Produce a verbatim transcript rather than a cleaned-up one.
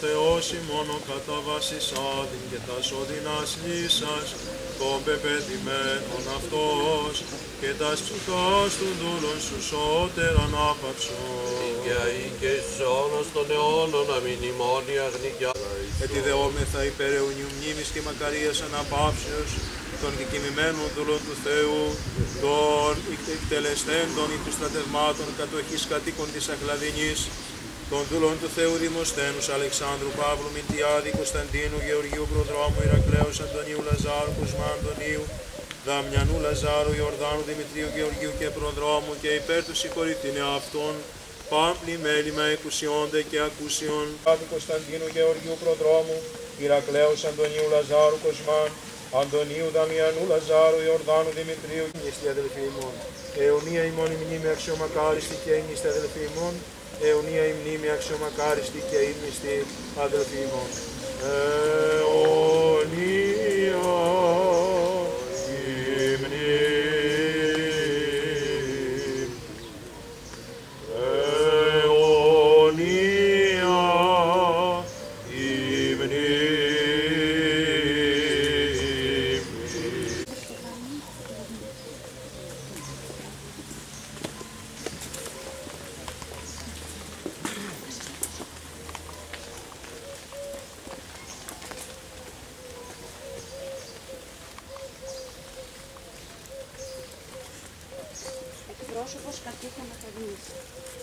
Θεός ημώνο κατά βάσης άδειν και τα σώδυνας λύσας, τον πεπαιδημένον αυτός και τας ψυχάς του δούλων σου σώτεραν άπαυσον. Και αεί και εις αιώνας των αιώνων αμήν ημών η αγνικιά. Ετιδεόμεθα υπέρ αιωνίου μνήμης και μακαρίας αναπαύσεως των κεκοιμημένων δούλων του Θεού, των εκτελεστέντων ή του στρατευμάτων κατοχής κατοίκων της Αχλαδινής, των δούλων του Θεού Δημοσθένους Αλεξάνδρου Παύλου Μητιάδη Κωνσταντίνου Γεωργίου Προδρόμου Ηρακλέους Αντωνίου Λαζάρου Κοσμά Αντωνίου Δαμιανού Λαζάρου Ιορδάνου Δημητρίου Γεωργίου και Προδρόμου και υπέρ του συγχωρητήν εαυτών πάμπλη μέλημα εκουσιόνται και ακούσιον Άδη Κωνσταντίνου Γεωργίου Προδρόμου Ηρακλέους Αντωνίου Λαζάρου Κοσμάν Αντωνίου Δαμιανού Λαζάρου Ιορδάνου Δημητρίου Ήμνηστη αδελφοί ημών αιωνία ημών η μνήμη αξιομακάριστη και ήμνηστη αδελφοί ημών αιωνία η μνήμη αξιομακάριστη και ύμνηστη αδελφοί ημών. Αιωνία η μνήμη. Αιωνία η μνήμη. Εκπρόσωπος κατοίκων Αθηνής.